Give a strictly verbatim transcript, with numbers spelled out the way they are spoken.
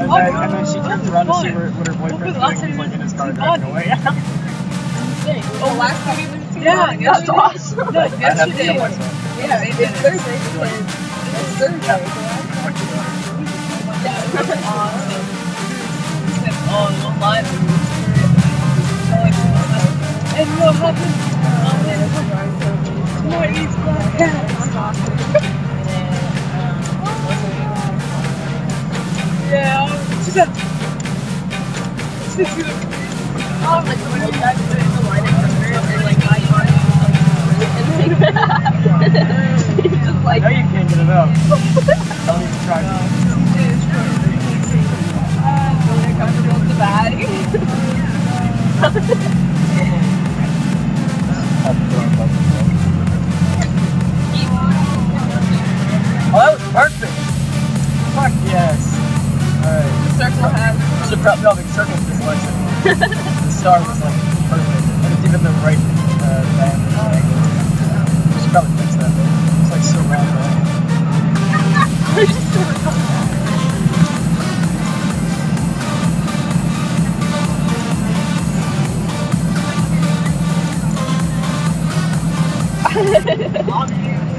And then, and then she turns around to see where, what her boyfriend's doing. He's like in his car driving away. Oh, last time we went to Yeah, that's awesome. No, I have to yesterday. kill myself. Yeah, it's Thursday because it's Thursday. Yeah, it was awesome. He said, oh, no lie to me. And what happened? Tomorrow eats black cats. Yeah, she said, she said, she was, oh, like, when you guys put in the line in her, and like, I got it, and like, just like, I know you can't get it up. Don't even try to. I got to build the bag. Oh, that was perfect! Fuck yes! Alright. The circle has. Should probably no, the circle's dyslexic. The star was like perfect. And it's even the right uh, band. We should probably fix that. It's like so random. On you.